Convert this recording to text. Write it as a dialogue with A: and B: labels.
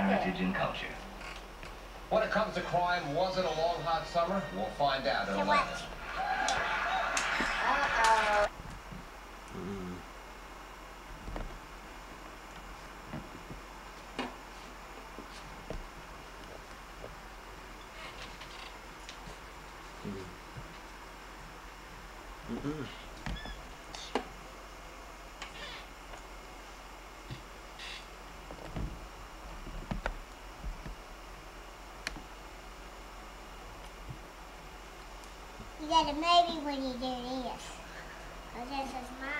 A: heritage and culture.
B: When it comes to crime, was it a long, hot summer? We'll find out in a minute.
C: Uh-oh. You got a maybe when you do this. Because this is mine.